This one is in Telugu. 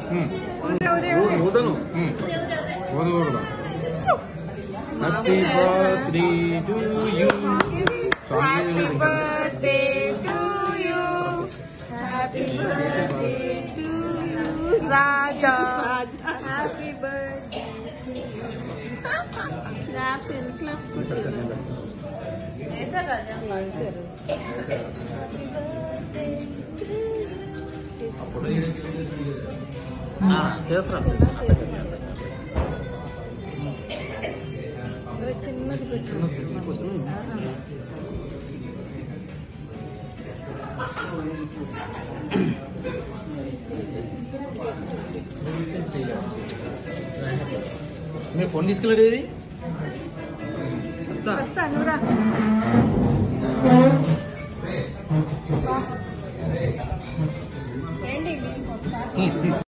ఊదను ఊదకూడదు. Happy birthday to you. Happy birthday to you. Happy birthday to you Raja. Happy birthday. Claps claps కొట్టారు. చిన్నది పెట్టు. మీరు ఫోన్ తీసుకెళ్ళేది వస్తా నువ్వురా. ఏంటి